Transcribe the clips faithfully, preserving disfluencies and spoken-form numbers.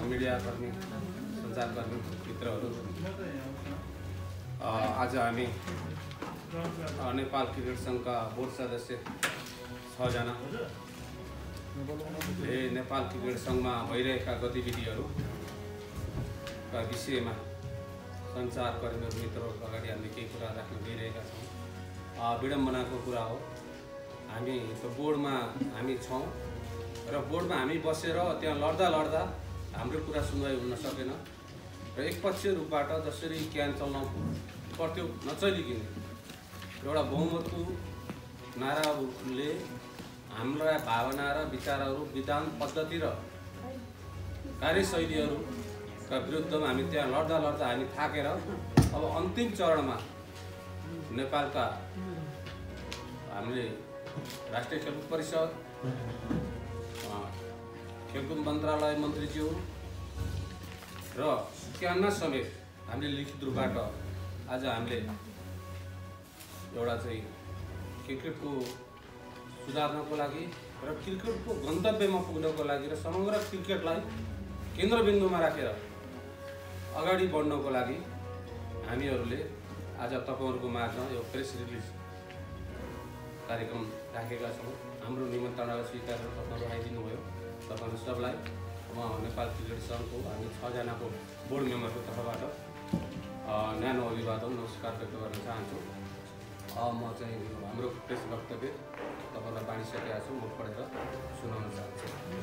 मिडियाकर्मी सञ्चारकर्मी मित्रहरू, आज हामी नेपाल क्रिकेट सङ्घका बोर्ड सदस्य छजना नेपाल क्रिकेट सङ्घमा भइरहेका गतिविधिहरूका विषयमा सञ्चारकर्मीहरू मित्रहरू अगाडि हामीले केही कुरा राख्न गइरहेका छौँ। विडम्बनाको कुरा हो, हामी बोर्डमा हामी छौँ र बोर्डमा हामी बसेर त्यहाँ लड्दा लड्दा हाम्रो कुरा सुनवाई हुन सकेन र एकपक्षीय रूपबाट जसरी क्यान चल्न पर्थ्यो नचलिकन एउटा बहुमतको नाराले हाम्रा भावना र विचारहरू, विधान पद्धति र कार्यशैलीहरूका विरुद्धमा हामी त्यहाँ लड्दा लड्दा हामी थाकेर अब अन्तिम चरणमा नेपालका हामीले राष्ट्रिय खेलकुद परिषद, खेलकुद मन्त्रालय मन्त्रीज्यू र क्यानमा समेत हामीले लिखित रूपबाट आज हामीले एउटा चाहिँ क्रिकेटको सुधार्नको लागि र क्रिकेटको गन्तव्यमा पुग्नको लागि र समग्र क्रिकेटलाई केन्द्रबिन्दुमा राखेर अगाडि बढ्नको लागि हामीहरूले आज तपाईँहरूको माझमा यो प्रेस रिलिज कार्यक्रम राखेका छौँ। हाम्रो निमन्त्रणालाई स्वीकार गरेर तपाईँहरू आइदिनु भयो। तपाईँहरू सबलाई म नेपाल क्रिकेट सङ्घको हामी छजनाको बोर्ड मेम्बरको तर्फबाट न्यानो अभिवादन नमस्कार व्यक्त गर्न चाहन्छु। म चाहिँ हाम्रो प्रेस वक्तव्य तपाईँलाई बाँडिसकेका छु, म पढेर सुनाउन चाहन्छु।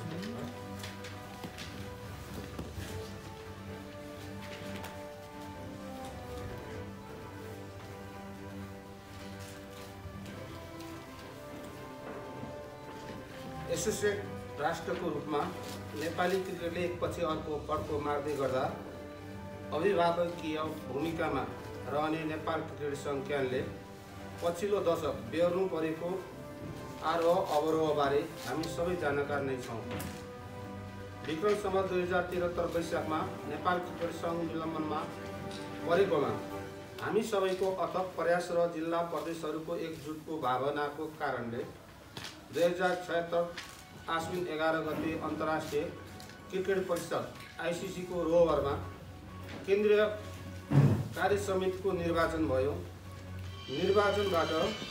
एसोसिएट राष्ट्रको रूपमा नेपाली क्रिकेटले एकपछि अर्को पड्को मार्दै गर्दा अभिभावकीय भूमिकामा रहने नेपाल क्रिकेट सङ्घ क्यानले पछिल्लो दशक बेहोर्नु परेको आरोह अवरोहबारे हामी सबै जानकार नै छौँ। विक्रम सम्वत दुई हजार त्रिहत्तर वैशाखमा नेपाल क्रिकेट सङ्घ निलम्बनमा परेकोमा हामी सबैको अथक प्रयास र जिल्ला प्रदेशहरूको एकजुटको भावनाको कारणले दुई हजार छयत्तर आश्विन एघार गते अन्तर्राष्ट्रिय क्रिकेट परिषद आइसिसी को रोभरमा केन्द्रीय कार्य समितिको निर्वाचन भयो। निर्वाचनबाट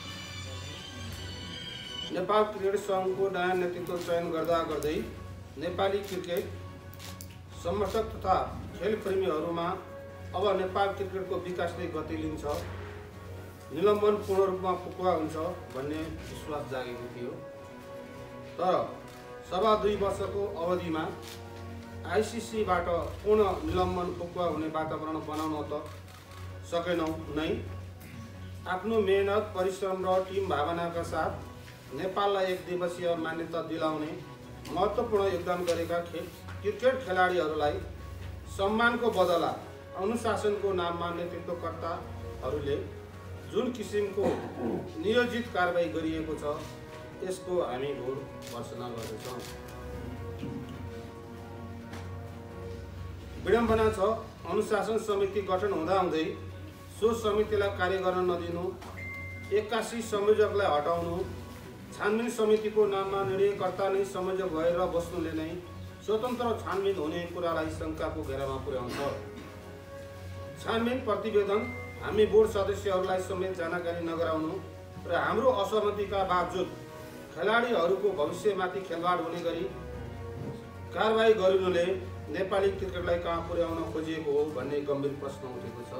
नेपाल क्रिकेट सङ्घको नयाँ नेतृत्व चयन गर्दा गर्दै नेपाली क्रिकेट समर्थक तथा खेलप्रेमीहरूमा अब नेपाल क्रिकेटको विकासले गति लिन्छ, निलम्बन पूर्ण रूपमा फुकुवा हुन्छ भन्ने विश्वास जागेको थियो। तर सवा दुई वर्षको अवधिमा आइसिसीबाट पूर्ण निलम्बन फुकुवा हुने वातावरण बनाउन त सकेनौँ नै। आफ्नो मेहनत, परिश्रम र टिम भावनाका साथ नेपाललाई एक दिवसीय मान्यता दिलाउने महत्त्वपूर्ण योगदान गरेका खेल क्रिकेट खेलाडीहरूलाई सम्मानको बदला अनुशासनको नाममा नेतृत्वकर्ताहरूले जुन किसिमको नियोजित कारबाही गरिएको छ यसको हामी घोर भर्त्सना गर्दछौँ। विडम्बना छ, अनुशासन समिति गठन हुँदाहुँदै सो समितिलाई कार्य गर्न नदिनु, एक्कासी संयोजकलाई हटाउनु, छानबिन समितिको नाममा निर्णयकर्ता नै संयोजक भएर बस्नुले नै स्वतन्त्र छानबिन हुने कुरालाई शङ्काको घेरामा पुर्याउँछ। छानबिन प्रतिवेदन हामी बोर्ड सदस्यहरूलाई समेत जानकारी नगराउनु र हाम्रो असहमतिका बावजुद खेलाडीहरूको भविष्यमाथि खेलवाड हुने गरी कारबाही गरिनुले नेपाली क्रिकेटलाई कहाँ पुर्याउन खोजिएको हो भन्ने गम्भीर प्रश्न उठेको छ।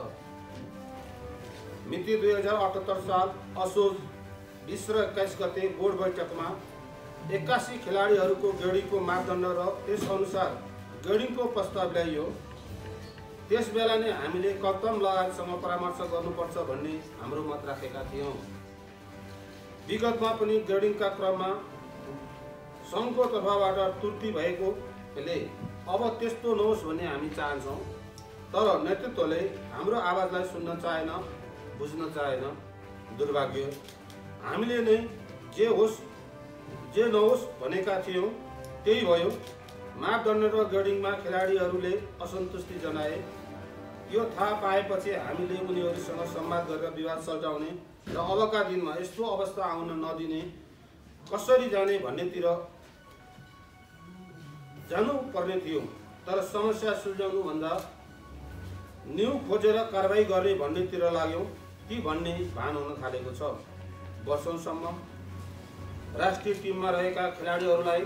मिति दुई हजार अठहत्तर साल असोज बिस र एक्काइस गते बोर्ड बैठकमा एक्कासी खेलाडीहरूको ग्रेडिङको मापदण्ड र त्यसअनुसार ग्रेडिङको प्रस्ताव ल्याइयो। त्यस बेला नै हामीले कप्तान लगायतसँग परामर्श गर्नुपर्छ भन्ने हाम्रो मत राखेका थियौँ। विगतमा पनि ग्रेडिङका क्रममा सङ्घको तर्फबाट त्रुटि भएकोले अब त्यस्तो नहोस् भन्ने हामी चाहन्छौँ। तर नेतृत्वले हाम्रो आवाजलाई सुन्न चाहेन, बुझ्न चाहेन। दुर्भाग्य, हामीले नै जे होस् जे नहोस् भनेका थियौँ त्यही भयो। मापदण्ड र ग्रेडिङमा खेलाडीहरूले असन्तुष्टि जनाए। यो थाहा पाएपछि हामीले उनीहरूसँग संवाद गरेर विवाद सल्टाउने र अबका दिनमा यस्तो अवस्था आउन नदिने, कसरी जाने भन्नेतिर जानु पर्ने थियो। तर समस्या सुल्झाउनुभन्दा न्यू खोजेर कारबाही गर्ने भन्नेतिर लाग्यौँ कि भन्ने भान हुन थालेको छ। वर्षौंसम्म राष्ट्रिय टिममा रहेका खेलाडीहरूलाई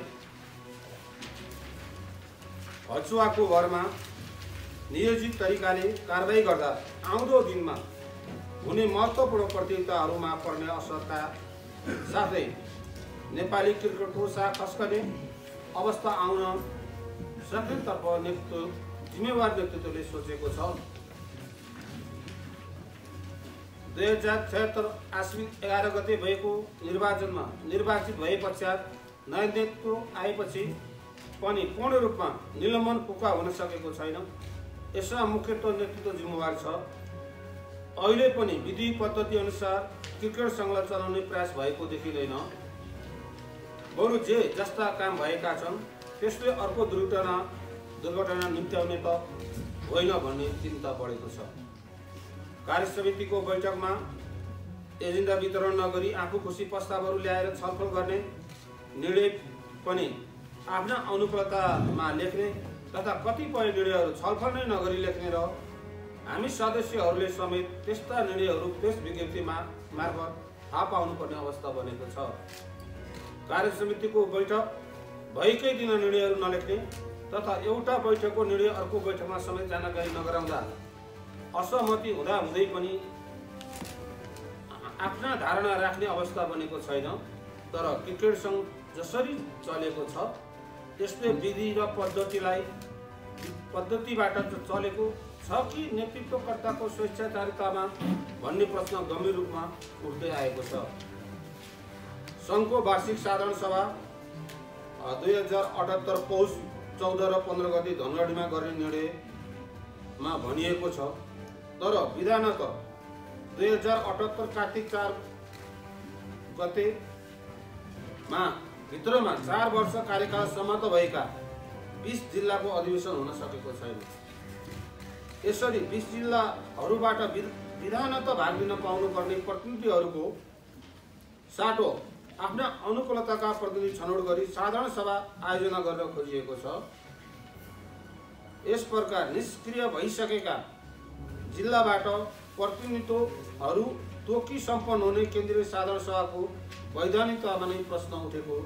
हचुवाको भरमा नियोजित तरिकाले कारबाही गर्दा आउँदो दिनमा हुने महत्त्वपूर्ण प्रतियोगिताहरूमा पर्ने असरका साथै नेपाली क्रिकेटको साख खस्कने अवस्था आउन सक्नेतर्फ नेतृत्व जिम्मेवार नेतृत्वले सोचेको छ। दुई हजार छयत्तर आश्विन एघार गते भएको निर्वाचनमा निर्वाचित भए पश्चात नयाँ नेतृत्व आएपछि पनि पूर्ण रूपमा निलम्बन पुका हुन सकेको छैन। यसमा मुख्यतः नेतृत्व जिम्मेवार छ। अहिले पनि विधि पद्धति अनुसार क्रिकेट सङ्घलाई चलाउने प्रयास भएको देखिँदैन। बरु जे जस्ता काम भएका छन् त्यसले अर्को दुर्घटना दुर्घटना निम्त्याउने त होइन भन्ने चिन्ता बढेको छ। कार्य समितिको बैठकमा एजेन्डा वितरण नगरी आफू खुसी प्रस्तावहरू ल्याएर छलफल गर्ने निर्णय पनि आफ्ना अनुकूलतामा लेख्ने तथा कतिपय निर्णयहरू छलफल नै नगरी लेख्ने र हामी सदस्यहरूले समेत त्यस्ता निर्णयहरू प्रेस विज्ञप्तिमा मार्फत थाहा पाउनुपर्ने अवस्था बनेको छ। कार्य समितिको बैठक भएकै दिन निर्णयहरू नलेख्ने तथा एउटा बैठकको निर्णय अर्को बैठकमा समेत जानकारी नगराउँदा असहमति हुँदा हुँदै पनि आफ्ना धारणा राख्ने अवस्था बनेको छैन। तर क्रिकेट सङ्घ जसरी चलेको छ त्यसले विधि र पद्धतिलाई पद्धतिबाट चलेको छ कि नेतृत्वकर्ताको स्वेच्छाचारितामा भन्ने प्रश्न गम्भीर रूपमा उठ्दै आएको छ। सङ्घको वार्षिक साधारण सभा दुई हजार अठहत्तर पौष चौध र पन्ध्र गते धनगढीमा गर्ने निर्णयमा भनिएको छ। तर विधानत दुई हजार अठहत्तर कार्तिक चार गतेमा भित्रमा चार वर्ष कार्यकाल समाप्त भएका बीस जिल्लाको अधिवेशन हुन सकेको छैन। यसरी बीस जिल्लाहरूबाट विधानत भाग लिन पाउनुपर्ने प्रतिनिधिहरूको साटो आफ्ना अनुकूलताका प्रतिनिधि छनौट गरी साधारण सभा आयोजना गर्न खोजिएको छ। यस प्रकार निष्क्रिय भइसकेका जिल्लाबाट प्रतिनिधित्वहरू तोकी सम्पन्न हुने केन्द्रीय साधारण सभाको वैधानिकतामा नै प्रश्न उठेको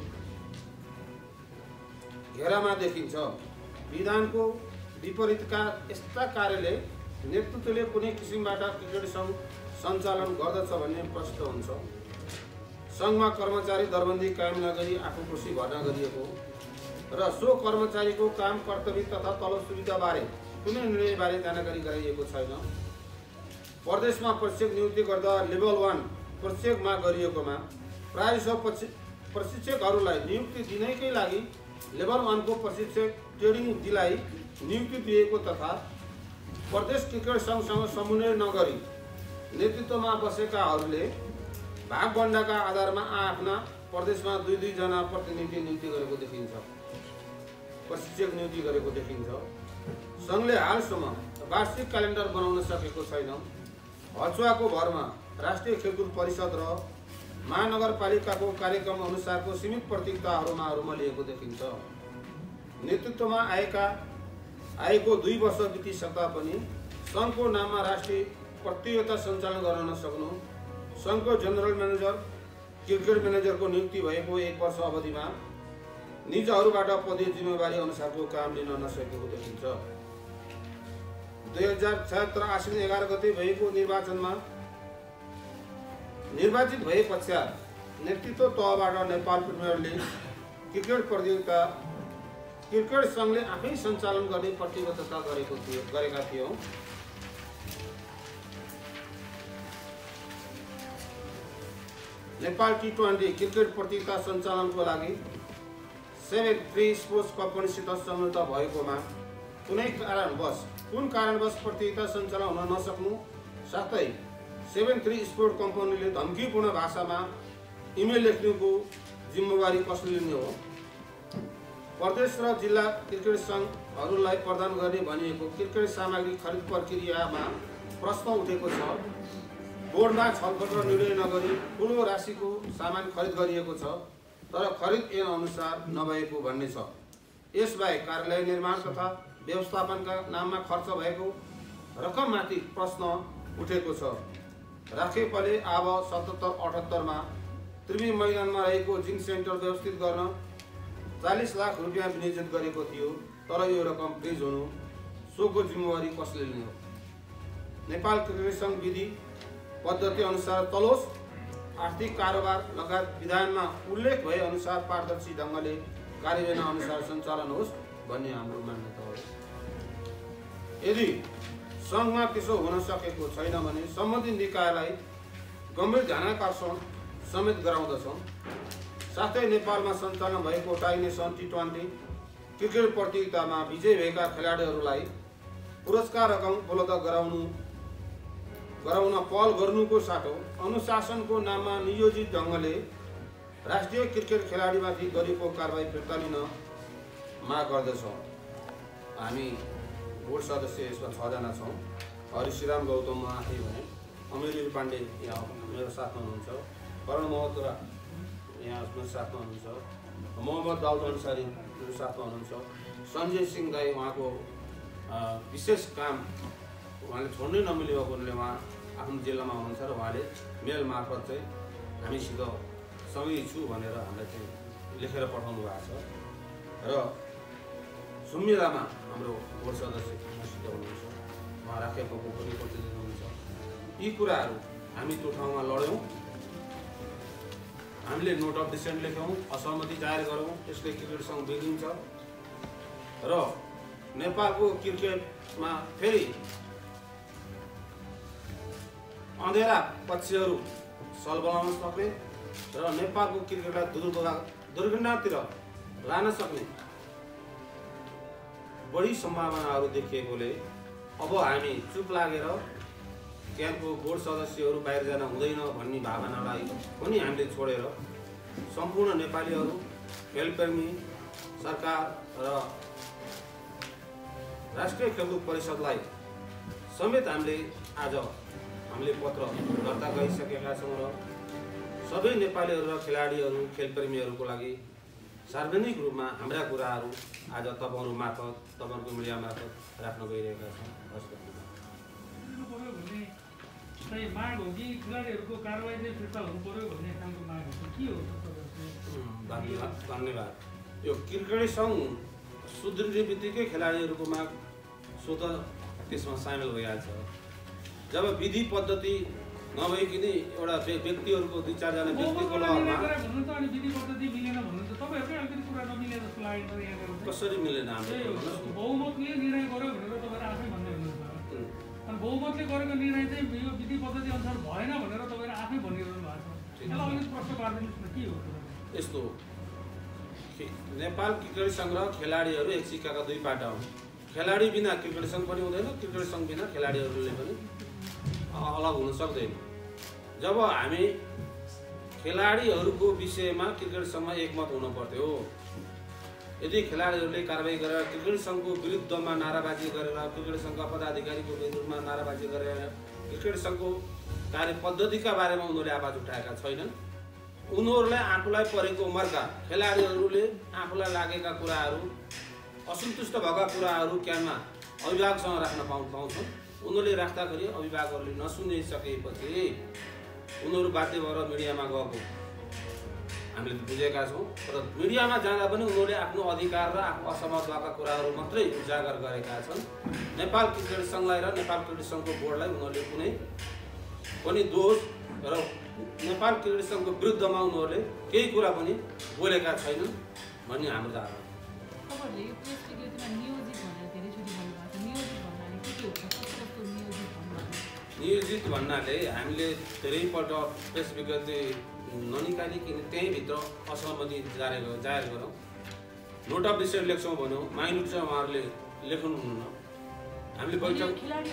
घेरामा देखिन्छ। विधानको विपरीतका यस्ता कार्यले नेतृत्वले कुनै किसिमबाट क्रिकेट सङ्घ सञ्चालन गर्दछ भन्ने प्रश्न हुन्छ। सङ्घमा कर्मचारी दरबन्दी कायम नगरी आफू खुसी भर्ना गरिएको र सो कर्मचारीको काम कर्तव्य तथा तलब सुविधाबारे कुनै निर्णयबारे जानकारी गराइएको छैन। प्रदेशमा प्रशिक्षक नियुक्ति गर्दा लेभल वान प्रशिक्षकमा गरिएकोमा प्राय सब प्रशिक्षकहरूलाई नियुक्ति दिनैकै लागि लेभल वानको प्रशिक्षक ट्रेनिङ दिलाई नियुक्ति दिएको तथा प्रदेश क्रिकेट सङ्घसँग समन्वय नगरी नेतृत्वमा बसेकाहरूले भागबन्डाका आधारमा आफ्ना प्रदेशमा दुई दुईजना प्रतिनिधि नियुक्ति गरेको देखिन्छ प्रशिक्षक नियुक्ति गरेको देखिन्छ। सङ्घले हालसम्म वार्षिक क्यालेन्डर बनाउन सकेको छैन। हचुवाको भरमा राष्ट्रिय खेलकुद परिषद र महानगरपालिकाको कार्यक्रम अनुसारको सीमित प्रतियोगिताहरूमा रुमलिएको देखिन्छ। नेतृत्वमा आएका आएको दुई वर्ष बितिसक्दा पनि सङ्घको नाममा राष्ट्रिय प्रतियोगिता सञ्चालन गर्न नसक्नु, सङ्घको जनरल म्यानेजर क्रिकेट म्यानेजरको नियुक्ति भएको एक वर्ष अवधिमा निजहरूबाट पदीय जिम्मेवारी अनुसारको काम लिन नसकेको देखिन्छ। दुई हजार छयत्तर आश्विन एघार गते भएको निर्वाचनमा निर्वाचित भए पश्चात नेतृत्व तहबाट नेपाल प्रिमियर लिग क्रिकेट प्रतियोगिता क्रिकेट सङ्घले आफै सञ्चालन गर्ने प्रतिबद्धता गरेको थियो गरेका थियौँ। नेपाल टी ट्वेन्टी क्रिकेट प्रतियोगिता सञ्चालनको लागि सेभेन थ्री स्पोर्ट्स कम्पनीसित सम्झौता भएकोमा कुनै कारणवश कुन कारणवश प्रतियोगिता सञ्चालन हुन नसक्नु साथै सेभेन थ्री स्पोर्ट कम्पनीले धम्कीपूर्ण भाषामा इमेल लेख्नुको जिम्मेवारी कसले लिने हो? प्रदेश र जिल्ला क्रिकेट सङ्घहरूलाई प्रदान गर्ने भनिएको क्रिकेट सामग्री खरिद प्रक्रियामा प्रश्न उठेको छ। बोर्डमा छलफल र निर्णय नगरी ठुलो राशिको सामान खरिद गरिएको छ तर खरिद ऐन अनुसार नभएको भन्ने छ। यसबाहेक कार्यालय निर्माण तथा व्यवस्थापनका नाममा खर्च भएको रकममाथि प्रश्न उठेको छ। राखेपले आब सतहत्तर अठहत्तरमा त्रिवेणी मैदानमा रहेको जिम सेन्टर व्यवस्थित गर्न चालीस लाख रुपियाँ विनियोजित गरेको थियो, तर यो रकम फ्रिज हुनु सोको जिम्मेवारी कसले लिने हो? नेपाल क्रिकेट सङ्घ विधि पद्धति अनुसार चलोस्, आर्थिक कारोबार लगायत विधानमा उल्लेख भए अनुसार पारदर्शी ढङ्गले कार्यान्वयन अनुसार सञ्चालन होस् भन्ने हाम्रो मान्यता हो। यदि सङ्घमा त्यसो हुन सकेको छैन भने सम्बन्धित निकायलाई गम्भीर ध्यानाकर्षण समेत गराउँदछौँ। साथै नेपालमा सञ्चालन भएको tri nation T twenty cricket प्रतियोगितामा विजयी भएका खेलाडीहरूलाई पुरस्कार रकम उपलब्ध गराउनु गराउन पहल गर्नुको साटो अनुशासनको नाममा नियोजित ढङ्गले राष्ट्रिय क्रिकेट खेलाडीमाथि गरिएको कारबाही फिर्ता लिन माग गर्दछौँ। हामी बोर्ड सदस्य यसमा छजना छौँ। हरिश्रीराम गौतम आफै भने, अमिर पाण्डे यहाँ मेरो साथमा हुनुहुन्छ, करण महोत्रा यहाँ मेरो साथमा हुनुहुन्छ, मोहम्मद दाउद अन्सारी मेरो साथमा हुनुहुन्छ, सञ्जय सिंह दाई उहाँको विशेष काम उहाँले छोड्नै नमिल्ने भएकोले उहाँ आफ्नो जिल्लामा हुनुहुन्छ र उहाँले मेल मार्फत चाहिँ हामीसित सँगै छु भनेर हामीलाई चाहिँ लेखेर पठाउनु भएको छ। र सुम्मिलामा हाम्रो बोर्ड सदस्य मसित हुनुहुन्छ, उहाँ राखेको पनि प्रतिनिधि हुनुहुन्छ। यी कुराहरू हामी त्यो ठाउँमा लड्यौँ, हामीले नोट अफ डिसेन्ट लेख्यौँ, असहमति जाहेर गरौँ, त्यसले क्रिकेट सङ्घ बिग्रिन्छ र नेपालको क्रिकेटमा फेरि अँधेरा पक्षहरू सल बनाउन सक्ने र नेपालको क्रिकेटलाई दुर्घटनातिर लान सक्ने बढी सम्भावनाहरू देखिएकोले अब हामी चुप लागेर त्यहाँको बोर्ड सदस्यहरू बाहिर जान हुँदैन भन्ने भावनालाई पनि हामीले छोडेर सम्पूर्ण नेपालीहरू, खेलप्रेमी, सरकार र राष्ट्रिय खेलकुद परिषदलाई समेत हामीले आज हामीले पत्र दर्ता गरिसकेका छौँ र सबै नेपालीहरू र खेलाडीहरू, खेलप्रेमीहरूको लागि सार्वजनिक रूपमा हाम्रा कुराहरू आज तपाईँहरू मार्फत, तपाईँहरूको मिडिया मार्फत राख्न गइरहेका छौँ। माग हो कि खेलाडीहरूको कारबाही चाहिँ फिर्ता हुनु पर्यो भन्ने खालको माग हो के हो? धन्यवाद धन्यवाद यो क्रिकेट सङ्घ सुदृढ बित्तिकै खेलाडीहरूको माग स्वतः त्यसमा सामेल भइहाल्छ। जब विधि पद्धति नभइकन एउटा व्यक्तिहरूको दुई चारजना व्यक्तिको लहरमा कसरी मिलेन हाम्रो बहुमतले निर्णय गर्यो भनेर तपाईँहरू आफै भन्दै हुनुहुन्छ। अनि बहुमतले गरेको निर्णय चाहिँ यो विधि पद्धति अनुसार भएन भनेर तपाईँहरू आफै भनिरहनु भएको छ। यसलाई अलिकति प्रश्न पारिदिनुहोस् न, के हो? यस्तो नेपाल क्रिकेट सङ्घ र खेलाडीहरू एक सिक्काका दुई पाटा हुन्। खेलाडी बिना क्रिकेट सङ्घ पनि हुँदैन, क्रिकेट सङ्घ बिना खेलाडीहरूले पनि अलग हुन सक्दैन। जब हामी खेलाडीहरूको विषयमा क्रिकेट सङ्घमा एकमत हुन पर्थ्यो, यदि खेलाडीहरूले कारबाही गरेर क्रिकेट सङ्घको विरुद्धमा नाराबाजी गरेर, क्रिकेट सङ्घका पदाधिकारीको विरुद्धमा नाराबाजी गरेर क्रिकेट सङ्घको कार्य पद्धतिका बारेमा उनीहरूले आवाज उठाएका छैनन्। उनीहरूलाई आफूलाई परेको मर्का, खेलाडीहरूले आफूलाई लागेका कुराहरू, असन्तुष्ट भएका कुराहरू क्यानमा अभिभावकसँग राख्न पाउ पाउँछन्। उनीहरूले राख्दाखेरि अभिभावकहरूले नसुनिसकेपछि उनीहरू बाध्य भएर मिडियामा गएको हामीले बुझेका छौँ। र मिडियामा जाँदा पनि उनीहरूले आफ्नो अधिकार र आफ्नो असहमत भएका कुराहरू मात्रै उजागर गरेका छन्। नेपाल क्रिकेट सङ्घलाई र नेपाल क्रिकेट सङ्घको बोर्डलाई उनीहरूले कुनै पनि दोष र नेपाल क्रिकेट सङ्घको विरुद्धमा उनीहरूले केही कुरा पनि बोलेका छैनन् भन्ने हाम्रो धारणा। नियोजित भन्नाले हामीले धेरैपल्ट प्रेस विज्ञप्ति ननिकालिकन त्यहीँभित्र असहमति जाहेर जाहेर गरौँ, नोट अफ डिसेन्ट लेख्छौँ भन्यौँ, माइन्युट चाहिँ उहाँहरूले लेख्नुहुन्न। हामीले बैठक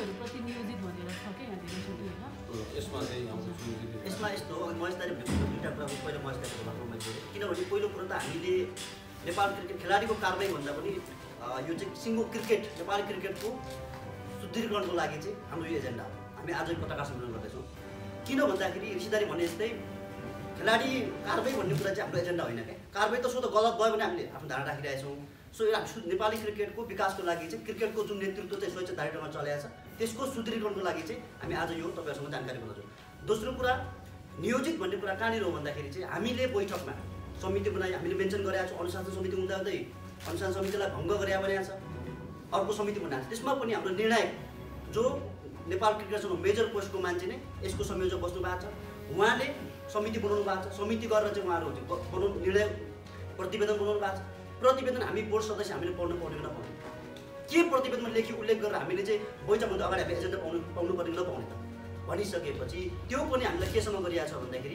यसमा चाहिँ यसमा यस्तो महेशदारी दुईवटा कुरा पहिला महेशदारीको बारेमा मैले किनभने पहिलो कुरो त हामीले नेपाल क्रिकेट खेलाडीको कारबाही भन्दा पनि यो चाहिँ सिङ्गो क्रिकेट नेपाली क्रिकेटको सुदृढीकरणको लागि चाहिँ हाम्रो यो एजेन्डा हो। हामी आज पत्रकार सम्मेलन गर्दैछौँ। किन भन्दाखेरि ऋषिदारी भने जस्तै खेलाडी कारबाही भन्ने कुरा चाहिँ हाम्रो एजेन्डा होइन क्या। कारबाही त सो त गलत भयो भने हामीले आफ्नो धारणा राखिरहेछौँ। सो यो नेपाली क्रिकेटको विकासको लागि चाहिँ क्रिकेटको जुन नेतृत्व चाहिँ स्वेच्छाधारी ढङ्गमा चलाएको छ त्यसको सुदृढीकरणको लागि चाहिँ हामी आज यो तपाईँहरूसँग जानकारी गराउँछौँ। दोस्रो कुरा नियोजित भन्ने कुरा कहाँनिर हो भन्दाखेरि चाहिँ हामीले बैठकमा समिति बनाइ हामीले मेन्सन गरेका छौँ। अनुशासन समिति हुँदा हुँदै अनुशासन समितिलाई भङ्ग गरे भनेको छ, अर्को समिति बनाएको छ। त्यसमा पनि हाम्रो निर्णायक जो नेपाल क्रिकेटसँग मेजर पोस्टको मान्छे नै यसको संयोजक बस्नु भएको छ, उहाँले समिति बनाउनु भएको छ। समिति गरेर चाहिँ उहाँहरू बनाउनु निर्णय प्रतिवेदन बनाउनु भएको छ। प्रतिवेदन हामी बोर्ड सदस्य हामीले पढ्नु पर्ने कि नपाउने, के प्रतिवेदनमा लेखी उल्लेख गरेर हामीले चाहिँ बैठकभन्दा अगाडि हामी एजेन्डा पाउनु पाउनु पर्ने कि नपाउने त भनिसकेपछि त्यो पनि हामीलाई केसँग गरिएको छ भन्दाखेरि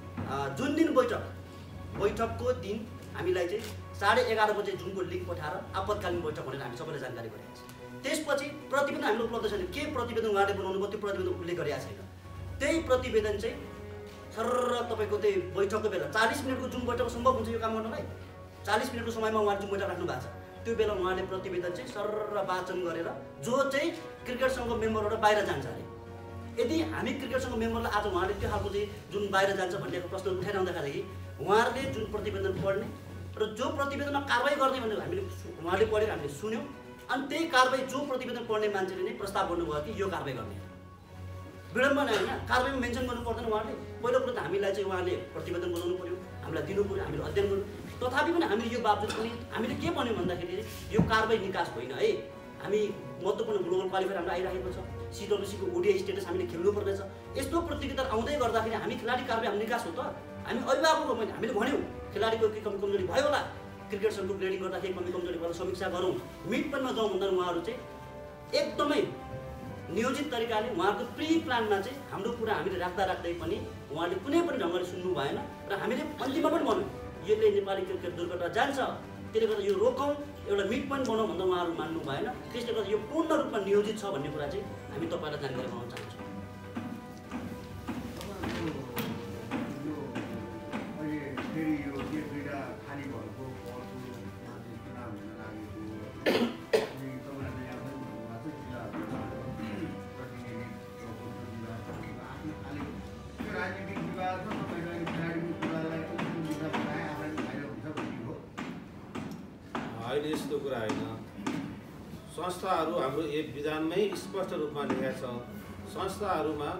जुन दिन बैठक बैठकको दिन हामीलाई चाहिँ साढे एघार बजे जुनको लिङ्क पठाएर आपतकालीन बैठक भनेर हामी सबैलाई जानकारी गरेका छ। त्यसपछि प्रतिवेदन हामीले उपलब्ध छैन, के प्रतिवेदन उहाँले बनाउनु भयो त्यो प्रतिवेदन उल्लेख गरेका छैन। त्यही प्रतिवेदन चाहिँ सरर तपाईँको त्यही बैठकको बेला चालिस मिनटको जुन बैठक सम्भव हुन्छ यो काम गर्नलाई, चालिस मिनटको समयमा उहाँले जुन बैठक राख्नु भएको छ त्यो बेला उहाँले प्रतिवेदन चाहिँ सरर वाचन गरेर जो चाहिँ क्रिकेटसँग मेम्बरबाट बाहिर जान्छ अरे, यदि हामी क्रिकेटसँग मेम्बरलाई आज उहाँले त्यो खालको चाहिँ जुन बाहिर जान्छ भन्ने प्रश्न उठाइरहँदाखेरि उहाँहरूले जुन प्रतिवेदन पढ्ने र जो प्रतिवेदनमा कारवाही गर्ने भनेर हामीले उहाँले पढेर हामीले सुन्यौँ। अनि त्यही कारवाही जो प्रतिवेदन पढ्ने मान्छेले नै प्रस्ताव गर्नुभयो कि यो कारवाही गर्ने विडम्बना होइन, कारवाहीमा मेन्सन गर्नु पर्दैन। उहाँले पहिलो कुरो त हामीलाई चाहिँ उहाँले प्रतिवेदन बनाउनु पऱ्यो, हामीलाई दिनु पऱ्यो, हामीले अध्ययन गर्नु। तथापि पनि हामीले यो बावजुद पनि हामीले के भन्यौँ भन्दाखेरि यो कारवाही निकास होइन है, हामी महत्त्वपूर्ण ग्लोबल क्वालिफायर हाम्रो आइरहेको छ, सिडब्ल्युसीको ओडिआई स्टेटस हामीले खेल्नुपर्नेछ। यस्तो प्रतियोगिता आउँदै गर्दाखेरि हामी खेलाडी कारवाही हाम्रो निकास हो त, हामी अभिभावक हो भने हामीले भन्यौँ खेलाडीको के कमी कमजोरी भयो होला, क्रिकेट सङ्घको ग्रेडिङ गर्दाखेरि कमी कमजोरी भएर समीक्षा गरौँ, मिड पनमा जाउँ भन्दा उहाँहरू चाहिँ एकदमै नियोजित तरिकाले उहाँको प्री प्लानमा चाहिँ हाम्रो कुरा हामीले राख्दा राख्दै पनि उहाँले कुनै पनि ढङ्गले सुन्नु भएन र हामीले अन्तिममा पनि भन्यौँ यसले नेपाली क्रिकेट दुर्घटना जान्छ, त्यसले गर्दा यो रोकौँ, एउटा मिड पोइन्ट बनाउँ भन्दा उहाँहरू मान्नु भएन। त्यसले गर्दा यो पूर्ण रूपमा नियोजित छ भन्ने कुरा चाहिँ हामी तपाईँलाई जानकारी गराउन चाहन्छौँ। अहिले यस्तो कुरा होइन, संस्थाहरू हाम्रो एक विधानमै स्पष्ट रूपमा लेखेको छ। संस्थाहरूमा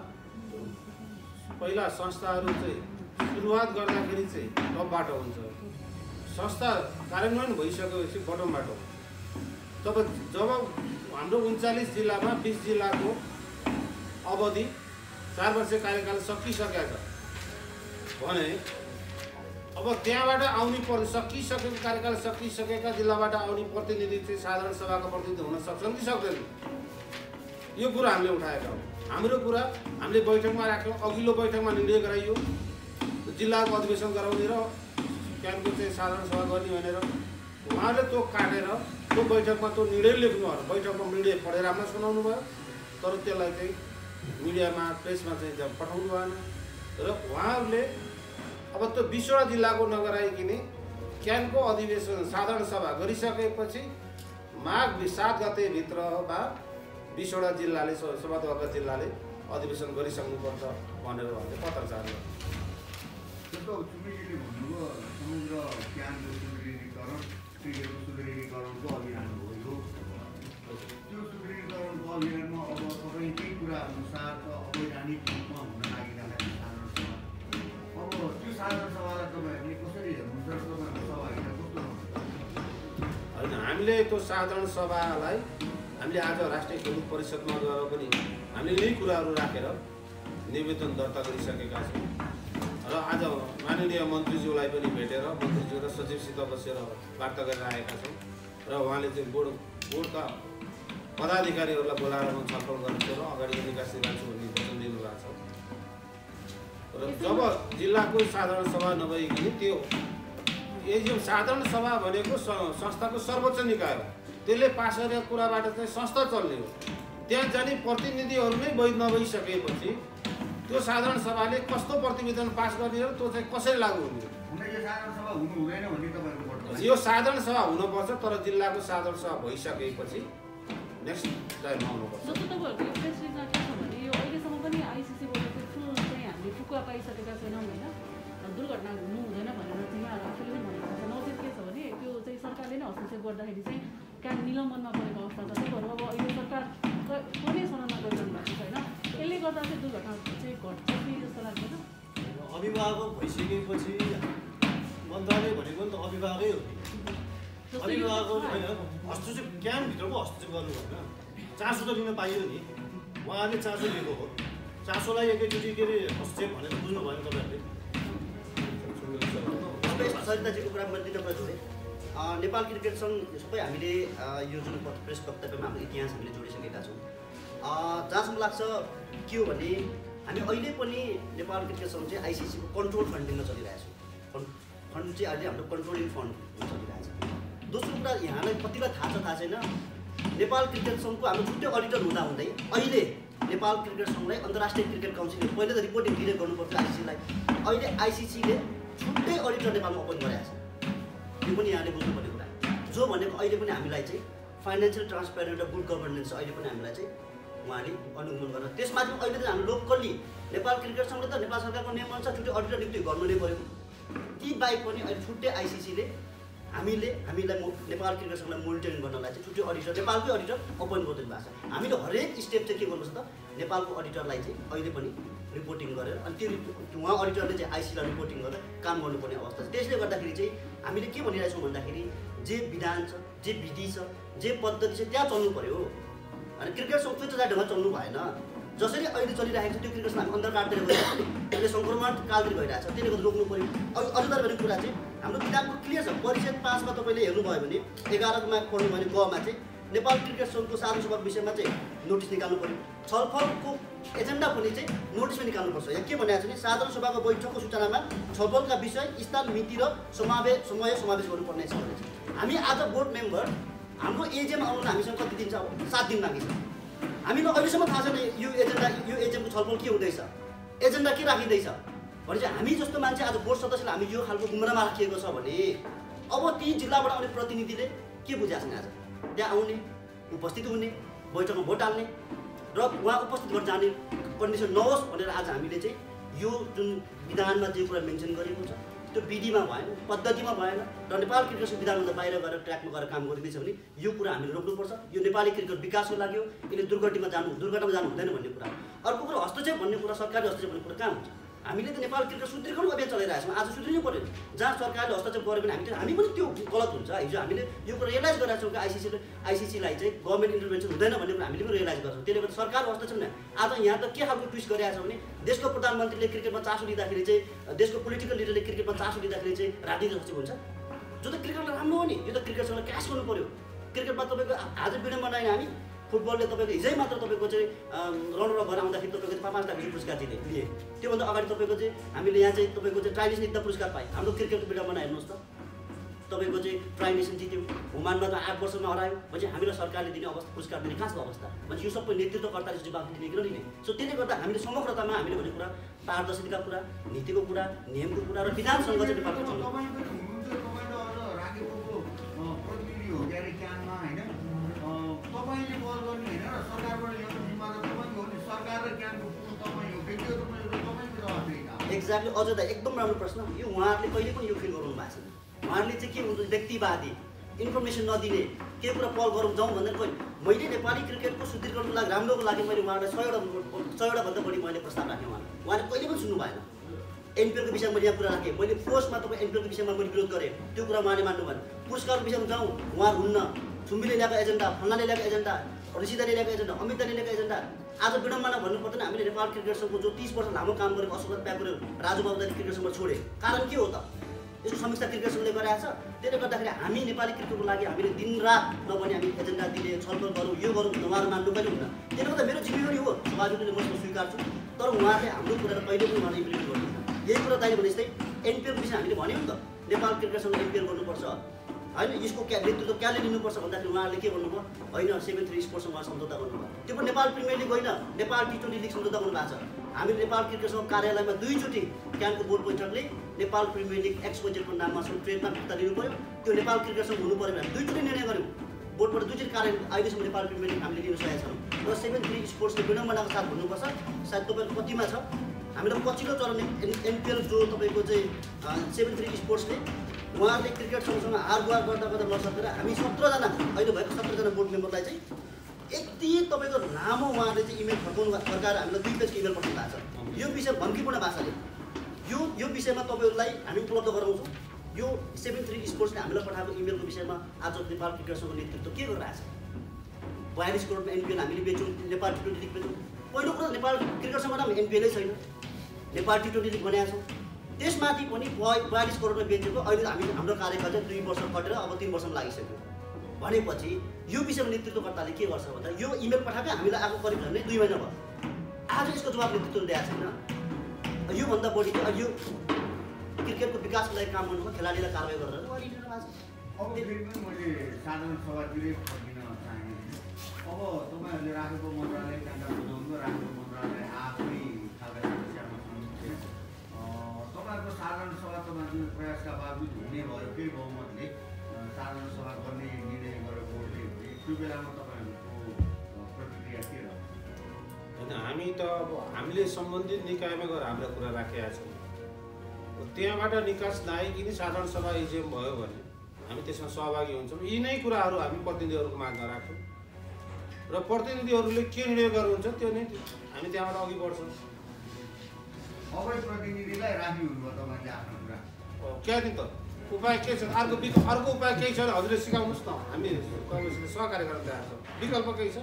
पहिला संस्थाहरू चाहिँ सुरुवात गर्दाखेरि चाहिँ टपबाट हुन्छ, संस्था कार्यान्वयन भइसकेपछि बटमबाट हो। तब जब हाम्रो उन्चालिस जिल्लामा बिस जिल्लाको अवधि चार वर्ष कार्यकाल सकिसकेका छ भने अब त्यहाँबाट आउने पर्ने सकिसकेको कार्यकाल सकिसकेका जिल्लाबाट आउने प्रतिनिधि चाहिँ साधारण सभाको प्रतिनिधि हुन सक्छन् कि सक्दैनन्, यो कुरा हामीले उठाएका हौँ। हाम्रो कुरा हामीले बैठकमा राख्यौँ, अघिल्लो बैठकमा निर्णय गराइयो जिल्लाको अधिवेशन गराउने र क्यानको चाहिँ साधारण सभा गर्ने भनेर उहाँले त्यो काटेर त्यो बैठकमा त्यो निर्णय लेख्नुभयो, बैठकमा निर्णय पढेर हामीलाई सुनाउनु भयो, तर त्यसलाई चाहिँ मिडियामा प्रेसमा चाहिँ पठाउनु भएन र उहाँहरूले अब त्यो बिसवटा जिल्लाको नगराइकन क्यानको अधिवेशन साधारण सभा गरिसकेपछि माघ सात गतेभित्रमा बिसवटा जिल्लाले सभादरका जिल्लाले अधिवेशन गरिसक्नुपर्छ भनेर उहाँले पत्रचार गर्नु। जस्तो सुब्रेजीले भन्नुभयो समग्र क्यानको सुदृढीकरण क्रिकेटको सुदृढीकरणको अभियान हो यो, त्यो सुदृढीकरणको अभियानमा अब तपाईँ केही कुरा अनुसार त अवैधानिक रूपमा हुन लागिरहेको साधारण सभा, अब त्यो साधारण सभालाई तपाईँहरूले कसरी हेर्नुहुन्छ, तपाईँहरूको सहभागिता कस्तो हुन्छ? होइन, हामीले त्यो साधारण सभालाई हामीले आज राष्ट्रिय खेलकुद परिषदमा गएर पनि हामीले यही कुराहरू राखेर निवेदन दर्ता गरिसकेका छौँ र आज माननीय मन्त्रीज्यूलाई पनि भेटेर मन्त्रीज्यू र सचिवसित बसेर वार्ता गरेर आएका छौँ र उहाँले चाहिँ बोर्ड बोर्डका पदाधिकारीहरूलाई बोलाएर छलफल गर्नु र अगाडि निकासी गर्छु भन्ने वचन दिनुभएको छ र जब जिल्लाको साधारण सभा नभइकन त्यो यो साधारण सभा भनेको संस्थाको सर्वोच्च निकाय हो, त्यसले पास गरेको कुराबाट चाहिँ संस्था चल्ने हो। त्यहाँ जाने प्रतिनिधिहरू नै वैध नभइसकेपछि त्यो साधारण सभाले कस्तो प्रतिवेदन पास गर्ने र त्यो चाहिँ कसरी लागू हुने? यो साधारण सभा हुनुपर्छ, तर जिल्लाको साधारण सभा भइसकेपछि नेक्स्ट टाइम आउनुपर्छ। ठुक्का पाइसकेका छैनौँ होइन, दुर्घटना हुनु हुँदैन भनेर चाहिँ यहाँहरू आफूले पनि भनेको छ। नजिक के छ भने त्यो चाहिँ सरकारले नै हस्तक्षेप गर्दाखेरि चाहिँ क्यान निलम्बनमा परेको अवस्था छ। त्यही भएर अब अहिले सरकार कुनै सराहना गरिरहनु भएको छैन। यसले गर्दा चाहिँ दुर्घटना चाहिँ घट्छ कि जस्तो लाग्दैन? अभिभावक भइसकेपछि मन्त्रालय भनेको नि त अभिभावकै हो नि। अभिभावक होइन हस्तक्षेप क्याम्पभित्रको हस्तक्षेप गर्नु भएन, चासो त लिन पाइयो नि। उहाँले चासो लिएको हो, चासोलाई एकैचोटि के अरे हस्तक्षेप भनेर बुझ्नु भएन तपाईँहरूले। सरिताजीको कुरा मैले दुईवटा कुरा जोडेँ। नेपाल क्रिकेट सङ्घ सबै हामीले यो जुन प्रेस वक्तव्यमा हाम्रो इतिहास हामीले जोडिसकेका छौँ। जहाँसम्म लाग्छ के हो भने हामी अहिले पनि नेपाल क्रिकेट सङ्घ चाहिँ आइसिसीको कन्ट्रोल फन्डिङमा चलिरहेको छौँ। फन्ड चाहिँ अहिले हाम्रो कन्ट्रोलिङ फन्ड चलिरहेको छ। दोस्रो कुरा यहाँलाई कतिलाई थाहा छ थाहा छैन, नेपाल क्रिकेट सङ्घको हाम्रो छुट्टै अडिटर हुँदाहुँदै अहिले नेपाल क्रिकेट सङ्घलाई अन्तर्राष्ट्रिय क्रिकेट काउन्सिलले पहिले त रिपोर्टिङ डिले गर्नुपर्थ्यो आइसिसीलाई, अहिले आइसिसीले छुट्टै अडिटर नेपालमा ओपन गरेको छ। यो पनि यहाँले बुझ्नुपर्ने कुरा, जो भनेको अहिले पनि हामीलाई चाहिँ फाइनेन्सियल ट्रान्सपेरेन्ट र गुड गभर्नेन्स अहिले पनि हामीलाई चाहिँ उहाँले अनुगमन गर्न। त्यसमाथि अहिले त हाम्रो लोकल्ली नेपाल क्रिकेट सङ्घले त नेपाल सरकारको नियमअनुसार छुट्टै अडिटर नियुक्ति गर्नु नै पऱ्यो। ती बाहेक पनि अहिले छुट्टै आइसिसीले हामीले हामीलाई नेपाल क्रिकेट सङ्घलाई मोनिटरिङ गर्नलाई चाहिँ छुट्टै अडिटर नेपालकै अडिटर ओपन गरिदिनु भएको छ। हामीले हरेक स्टेप चाहिँ के गर्नुपर्छ त नेपालको अडिटरलाई चाहिँ अहिले पनि रिपोर्टिङ गरेर अनि त्यो उहाँ अडिटरले चाहिँ आइसीलाई रिपोर्टिङ गरेर काम गर्नुपर्ने अवस्था छ। त्यसले गर्दाखेरि चाहिँ हामीले के भनिरहेछौँ भन्दाखेरि जे विधान छ, जे विधि छ, जे पद्धति छ त्यहाँ चल्नु पऱ्यो। अनि क्रिकेट सङ्घ चुच्चा ढङ्गमा चल्नु भएन। जसरी अहिले चलिरहेको छ त्यो क्रिकेट सङ्घ अन्तर काटतिर गइरहेको छ, अहिले सङ्क्रमण कालतिर गइरहेको छ, त्यसले गर्दा रोक्नु पऱ्यो। अझ अझ भन्ने कुरा चाहिँ हाम्रो किताबको क्लियर छ। परिषद पाँचमा तपाईँले हेर्नुभयो भने एघारमा पढ्नु भने गमा चाहिँ नेपाल क्रिकेट सङ्घको साधारण सभाको विषयमा चाहिँ नोटिस निकाल्नु पऱ्यो। छलफलको एजेन्डा पनि चाहिँ नोटिसमा निकाल्नुपर्छ। यहाँ के भनेको छ भने साधारण सभाको बैठकको सूचनामा छलफलका विषय, स्थान, मिति र समावेश समय समावेश गर्नुपर्ने छ भने हामी आज बोर्ड मेम्बर हाम्रो एजिएम आउनु हामीसँग कति दिन छ? अब सात दिन बाँकी छ। हामीलाई अहिलेसम्म थाहा छैन यो एजेन्डा यो एजिएमको छलफल के हुँदैछ, एजेन्डा के राखिँदैछ भने चाहिँ हामी जस्तो मान्छे आज बोर्ड सदस्यले हामी यो खालको गुमरामा राखिएको छ भने अब ती जिल्लाबाट आउने प्रतिनिधिले के बुझाएको छैन? आज त्यहाँ आउने, उपस्थित हुने, बैठकमा भोट हाल्ने र उहाँ उपस्थित गरेर जाने कन्डिसन नहोस् भनेर आज हामीले चाहिँ यो जुन विधानमा जे कुरा मेन्सन गरेको छ त्यो विधिमा भएन, पद्धतिमा भएन र नेपाल क्रिकेट संविधानभन्दा बाहिर गएर ट्र्याकमा गएर काम गरिँदैछ भने यो कुरा हामीले रोक्नुपर्छ। यो नेपाली क्रिकेट विकासको लागि हो, यसले दुर्गतिमा जानु दुर्घटनामा जानु हुँदैन भन्ने कुरा। अर्को कुरा हस्तक्षेप भन्ने कुरा, सरकारले हस्तक्षेप भन्ने कुरा कहाँ हुन्छ? हामीले त नेपाल क्रिकेट सुदृढीकरण अभियान चलाइरहेको छौँ। आज सुध्रिनु पऱ्यो। जहाँ सरकारले हस्तक्षेप गर्यो भने हामी हामी पनि त्यो गलत हुन्छ। हिजो हामीले यो कुरा रियलाइज गरेका छौँ कि आइसिसीले आइसिसीलाई चाहिँ गभर्मेन्ट इन्टरभेन्सन हुँदैन भन्ने कुरा हामीले पनि रियलाइज गर्छौँ। त्यसले गर्दा सरकार हस्तक्षेप नै आज यहाँ त के खालको ट्विस्ट गरिरहेको छ भने देशको प्रधानमन्त्रीले क्रिकेटमा चासो लिँदाखेरि चाहिँ देशको पोलिटिकल लिडरले क्रिकेटमा चासो लिँदाखेरि चाहिँ राजनीतिक हस्तक्षेप हुन्छ, जो त क्रिकेटलाई राम्रो हो नि। यो त क्रिकेटसँग क्यास गर्नु पऱ्यो। क्रिकेटमा तपाईँको आज विडम्बना होइन, हामी फुटबलले तपाईँको हिजै मात्र तपाईँको चाहिँ रनर भएर आउँदाखेरि तपाईँको चाहिँ पाँच लाख पुरस्कार दिने लिए। त्योभन्दा अगाडि तपाईँको चाहिँ हामीले यहाँ चाहिँ तपाईँको चाहिँ ट्राई नेसन जित्दा पुरस्कार पाएँ। हाम्रो क्रिकेटको विडम्बना हेर्नुहोस् त, तपाईँको चाहिँ ट्राई नेसन जित्यो, ओमानमा त आठ वर्षमा हरायो भने हामीलाई सरकारले दिने अवस्था पुरस्कार दिने कहाँ छ अवस्था भने यो सबै नेतृत्वकर्ताले जवाब दिने कि नदिने। सो त्यसले गर्दा हामीले समग्रतामा हामीले भनेको कुरा पारदर्शिताका कुरा, नीतिको कुरा, नियमको कुरा र विधानसँग चाहिँ नेपालको चल्नु तपाईँले बल गर्ने होइन र सरकारबाट ल्याउने जिम्मा त तपाईँको हो नि। सरकार र ज्ञानको पुल तपाईँ हो, व्यक्तिगत रूपमा तपाईँको जवाबदेही। एक्ज्याक्टली अझ त एकदम राम्रो प्रश्न। यो उहाँहरूले कहिले पनि यो फिल गर्नु भएको छैन। उहाँहरूले चाहिँ के हुन्छ व्यक्तिवादी इन्फर्मेसन नदिने के कुरा पल गरौँ जाउँ भनेर कोही मैले नेपाली क्रिकेटको सुदृढीकरणको लागि राम्रोको लागि मैले उहाँलाई सयवटा सयवटा भन्दा बढी मैले प्रस्ताव राखेँ। उहाँले उहाँले कहिले पनि सुन्नु भएन। एनपिएलको विषयमा मैले यहाँ कुरा राखेँ, मैले फोर्समा तपाईँ एनपिएलको विषयमा मैले विरोध गरेँ, त्यो कुरा उहाँले मान्नु भएन। पुरस्कारको विषयमा जाउँ उहाँ हुन्न, छुम्बीले ल्याएको एजेन्डा, फल्नाले ल्याएको एजेन्डा, ऋषिदाले ल्याएको एजेन्डा, अमितदाले ल्याएको एजेन्डा। आज विडम्बना भन्नु पर्दैन, हामीले नेपाल क्रिकेट सङ्घको जो तिस वर्ष लामो काम गरेको अशोक प्याकुरे राजु बाबुदाले क्रिकेट सङ्घमा छोडे। कारण के हो त? यसको समीक्षा क्रिकेट सङ्घले गरेको छ। त्यसले गर्दाखेरि हामी नेपाली क्रिकेटको लागि हामीले दिनरात नभने हामी एजेन्डा दिने छलफल गरौँ, यो गरौँ, उहाँहरू मान्नु कहिले हुन्न। त्यसले गर्दा मेरो जिम्मेवारी हो, स्वाभाविकले म यसको स्वीकार्छु। तर उहाँले हाम्रो कुरा कहिले पनि उहाँले इम्प्लिमेन्ट गर्दैन। यही कुरा दाइ भने जस्तै एनपिएलको विषय हामीले भन्यौँ नि त, नेपाल क्रिकेट सङ्घ एनपिएल गर्नुपर्छ होइन, यसको क्या नेतृत्व क्याले लिनुपर्छ भन्दाखेरि उहाँहरूले के भन्नुभयो? होइन सेभेन थ्री स्पोर्ट्ससँग उहाँ सम्झौता गर्नुभयो। त्यो पनि नेपाल प्रिमियर लिग होइन, नेपाल टी ट्वेन्टी लिग सम्झौता गर्नुभएको छ। हामीले नेपाल क्रिकेट सङ्घ कार्यालयमा दुईचोटि क्यानको बोर्ड बैठकले नेपाल प्रिमियर लिग एक्सपोजेटको नाममा सबै ट्रेडमा फिर्ता लिनु पऱ्यो, त्यो नेपाल क्रिकेट सङ्घ हुनु पऱ्यो भने दुईचोटि निर्णय गऱ्यौँ। बोर्डबाट दुईचोटि कार्य अहिलेसम्म नेपाल प्रिमियर लिग हामीले लिन सकेका छौँ। र सेभेन थ्री स्पोर्ट्सले विडम्बनाको साथ भन्नुपर्छ। सायद तपाईँको कतिमा छ हामीलाई पछिल्लो चरण एनपिएल जो तपाईँको चाहिँ सेभेन थ्री स्पोर्ट्सले उहाँहरूले क्रिकेट सँगसँग हार गुहार गर्दा गर्दा नसकेर हामी सत्रजना अहिले भएको सत्रजना बोर्ड मेम्बरलाई चाहिँ यति तपाईँको लामो उहाँहरूले चाहिँ इमेल फर्काउनु फर्काएर हामीलाई दुई पेजको इमेल पठाउनु भएको छ। यो विषय भन्कीपूर्ण भाषाले यो यो विषयमा तपाईँहरूलाई हामी उपलब्ध गराउँछौँ। यो सेभेन थ्री स्पोर्ट्सले हामीलाई पठाएको इमेलको विषयमा आज नेपाल क्रिकेटसँग नेतृत्व के गरिरहेको छ। बयालिस करोडमा एनपिएल हामीले बेच्यौँ, नेपाल टी ट्वेन्टी लिग बेच्यौँ। पहिलो कुरा नेपाल क्रिकेटसँग पनि एनपिएलै छैन, नेपाल टी ट्वेन्टी लिग बनाएको छौँ। त्यसमाथि पनि बयालिस करोडमा बेचेको अहिले हामी हाम्रो कार्यकाल चाहिँ दुई वर्ष कटेर अब तिन वर्षमा लागिसक्यो भनेपछि यो विषयमा नेतृत्वकर्ताले के गर्छ भन्दा यो इमेल पठाएकै हामीलाई आएको करिब झन्डै दुई महिना भयो। आज यसको जवाब नेतृत्वले दिएको छैन। योभन्दा बढी चाहिँ यो क्रिकेटको विकासको लागि काम गर्नुमा खेलाडीलाई कारवाही गरेर उहाँले लिनु भएको छ। अब फेरि पनि मैले साधारण सभातिरै फर्किन चाहेँ। अब तपाईँहरूले राखेको मन्त्रालय काण्ड बुझाउनु राखेको मन्त्रालय आफै खालका समस्यामा छन्। तपाईँहरूको साधारण सभा तपाईँहरूको प्रयासका बावजुद हुने भयो केही बहुमतले साधारण सभा गर्ने निर्णय गरेको बोर्डले भने त्यो बेलामा तपाईँहरूको प्रतिक्रिया के रह्यो? होइन, हामी त अब हामीले सम्बन्धित निकायमा गएर हाम्रो कुरा राखेका छौँ। त्यहाँबाट निकास नआइकन साधारण सभा इजेम भयो भने हामी त्यसमा सहभागी हुन्छौँ। यी नै कुराहरू हामी प्रतिनिधिहरूको माझमा राख्छौँ र प्रतिनिधिहरूले के निर्णय गर्नुहुन्छ त्यो नै हामी त्यहाँबाट अघि बढ्छौँ। अबै प्रतिनिधिलाई राखी हुनुभयो तपाईँले आफ्नो कुरा क्या नि त उपाय के छ? अर्को विक अर्को उपाय केही छ भने हजुरले सिकाउनुहोस् न। हामी सहकार्य गर्न तयार छौँ। विकल्प केही छ?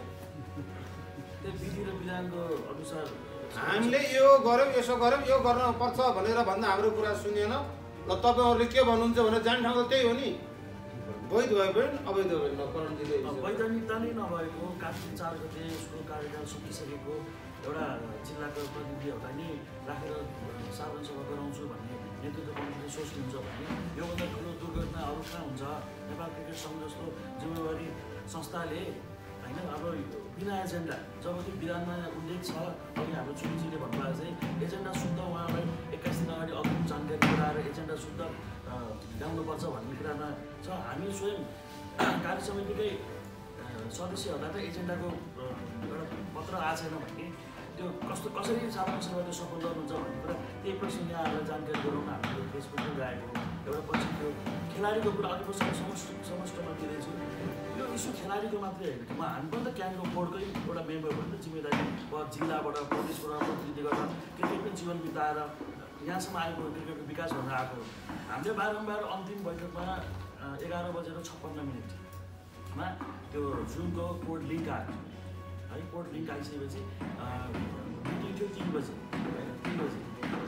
विधि र विधानको अनुसार हामीले यो गऱ्यौँ, यसो गऱ्यौँ, यो गर्न पर्छ भनेर भन्दा हाम्रो कुरा सुनेन। ल तपाईँहरूले के भन्नुहुन्छ भने जाने ठाउँ त त्यही हो नि। वैध भयो भने अवैध भयो भने करणजीले वैधानिकता नै नभएको कार्तिक चार गते उसको कार्यकाल सकिसकेको एउटा जिल्लाको प्रतिनिधिहरूलाई नै राखेर साधारण सभा गराउँछु भन्ने नेतृत्व कमिटीले सोच्नुहुन्छ भने योभन्दा ठुलो दुर्घटना अरू कहाँ हुन्छ? नेपाल क्रिकेट सङ्घ जस्तो जिम्मेवारी संस्थाले होइन अब बिना एजेन्डा जब कि विधानमा उल्लेख छ अघि हाम्रो चुनिजीले भन्नुभएको चाहिँ एजेन्डा शुद्ध उहाँलाई एक्काइस दिन अगाडि अग्रिम जानकारी गराएर एजेन्डा शुद्ध ल्याउनुपर्छ भन्ने कुरामा छ। हामी स्वयं कार्य समितिकै सदस्यहरूलाई त एजेन्डाको एउटा पत्र आएको छैन भने त्यो कस्तो कसरी साधारण सभा त्यो सफल गर्नुहुन्छ भन्ने कुरा त्यही प्रश्न यहाँ आएर जानकारी गराउन हामीले फेसबुकमा गएको एउटा पछि त्यो खेलाडीको कुरा अघि पछि समष्टि समष्टमा दिँदैछु। यो इस्यु खेलाडीको मात्रै होइन, म हामी पनि त क्यानको बोर्डकै एउटा मेम्बर पनि त जिम्मेदारी भयो। जिल्लाबाट प्रदेशबाट प्रतिनिधि गरेर क्रिकेटकै जीवन बिताएर यहाँसम्म आएको क्रिकेटको विकास भएर आएको हामीले बारम्बार अन्तिम बैठकमा एघार बजेर छप्पन्न मिनटमा त्यो जुनको कोड लिङ्क आयो है। कोड लिङ्क आइसकेपछि मिटिङ थियो तिन बजी तिन बजी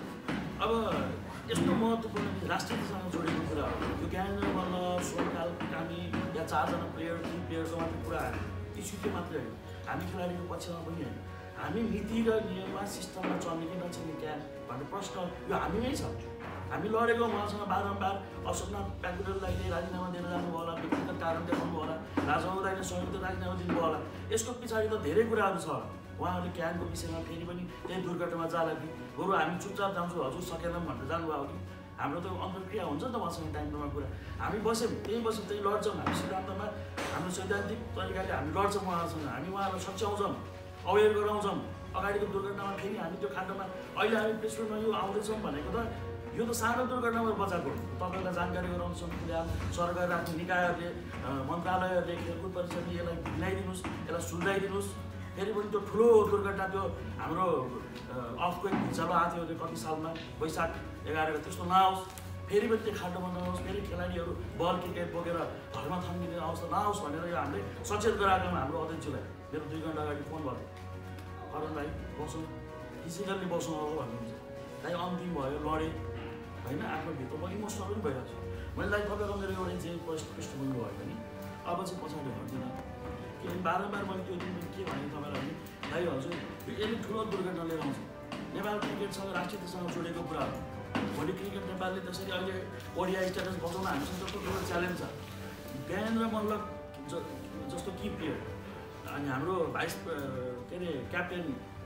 अब यस्तो महत्त्वपूर्ण राष्ट्रियतासँग जोडेको कुरा हो। यो ज्ञानेन्द्र मल्ल, सोमकाल कामी या चारजना प्लेयर तिन प्लेयरको मात्रै कुरा आयो। इस्यु त्यो मात्रै होइन, हामी खेलाडीको पक्षमा पनि होइन। हामी नीति र नियममा सिस्टममा चल्ने कि नचल्ने क्या भन्ने प्रश्न यो हामीमै छ। हामी लडेको उहाँसँग बारम्बार अशोकनाथ प्याकुरेललाई राजीनामा दिएर जानुभयो होला, व्यक्तिगत कारण देखाउनु होला, राजाबाबु राईले संयुक्त राजीनामा दिनुभयो होला। यसको पछाडि त धेरै कुराहरू छ। उहाँहरूले क्यानको विषयमा फेरि पनि त्यही दुर्घटनामा जाला कि बरु हामी चुपचाप जान्छौँ हजुर सकेनौँ भनेर जानुभयो कि हाम्रो त अन्तर्क्रिया हुन्छ नि त उहाँसँग टाइममा कुरा। हामी बस्यौँ त्यहीँ बस्यौँ त्यहीँ लड्छौँ। हामी सिद्धान्तमा हाम्रो सैद्धान्तिक तरिकाले हामी लड्छौँ उहाँसँग। हामी उहाँहरूलाई सच्याउँछौँ, अवेर गराउँछौँ। अगाडिको दुर्घटनामा फेरि हामी त्यो खाण्डमा अहिले हामी प्रेसमा यो आउँदैछौँ भनेको त यो त सानो दुर्घटनामा बचाएको तपाईँलाई जानकारी गराउनु सक्नु सरकार आफ्नो निकायहरूले मन्त्रालयहरूले खेलकुद परिषदले यसलाई मिलाइदिनुहोस्, यसलाई सुल्झाइदिनुहोस्। फेरि पनि त्यो ठुलो दुर्घटना त्यो हाम्रो अफको भुइँचालो आएको थियो त्यो कति सालमा वैशाख एघार गते त्यस्तो नआओस्। फेरि पनि त्यो खाल्डोमा नआओस्। फेरि खेलाडीहरू बल क्रिकेट बोकेर घरमा थन्किने अवस्था नआओस् भनेर यो हामीले सचेत गराएकोमा हाम्रो अध्यक्षलाई मेरो दुई घन्टा अगाडि फोन भयो। करण भाइ बसौँ, फिजिकल्ली बसौँ अब भन्नुहुन्छ। दाइ अन्तिम भयो, लडेँ होइन, आफ्नो भित्र म इमोसनल पनि भइरहेको छु। मैले दाइ तपाईँको मेरो एउटा चाहिँ पृष्ठभूमि भयो भने अब चाहिँ पछाडि हट्दिनँ। किनभने बारम्बार मैले त्यो दिन के भने तपाईँलाई भने दाइ हजुर यो यसले ठुलो दुर्घटना लिएर आउँछ। नेपाल क्रिकेटसँग राष्ट्रियतासँग जोडेको कुरा हो। भोलि क्रिकेट नेपालले त्यसरी अहिले ओडिआई स्ट्याटस बचाउन हामीसँग जस्तो ठुलो च्यालेन्ज छ। ज्ञानेन्द्र मल्ल जस्तो कि प्लेयर अनि हाम्रो भाइस के अरे क्याप्टेन